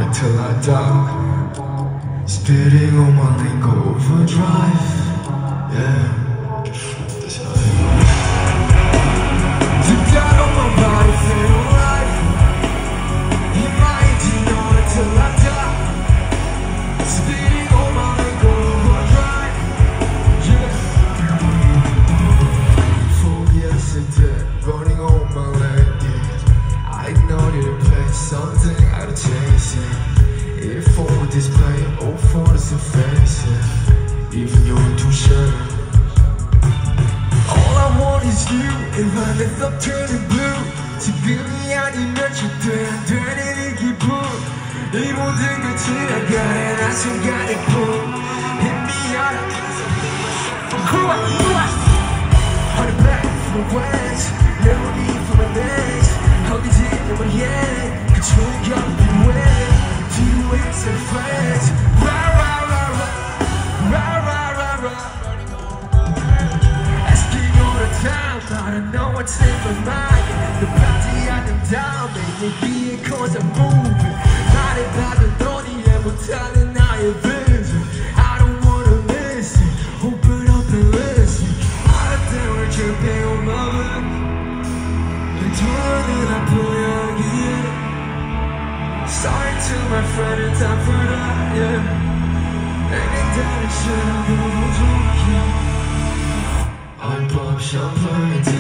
till I die. Spitting on my lingo overdrive. Yeah. Deep down on my body, feel alive. In my head, you know it till I die. Spitting on my lingo overdrive. Yeah. For yesterday, running on my leg. Yeah. I know that it plays something out of chase. Yeah. If for the display, oh for the surface, yeah. Even your intuition. All I want is you, and I lift up turning blue. 지금이 아니면 절대 안 되는 이 기분. 이 모든 걸 지나가는 한순간의 꿈. Hit me out of Hold it back from the west, never leave from my legs. Hold it deep in my head, control your beware. It's and friends, rah rah rah rah, rah rah rah rah. Asking all the time, I don't know what's in my mind. The party I am down, maybe it cause I'm moving. Not about the naughty and we're telling I am busy. I don't wanna miss it, open up and listen. I don't think we're tripping on my mind. And turning up for your gear. Sorry to my friend, it's time for that, yeah. Ain't that it should have been, yeah. I pop champagne.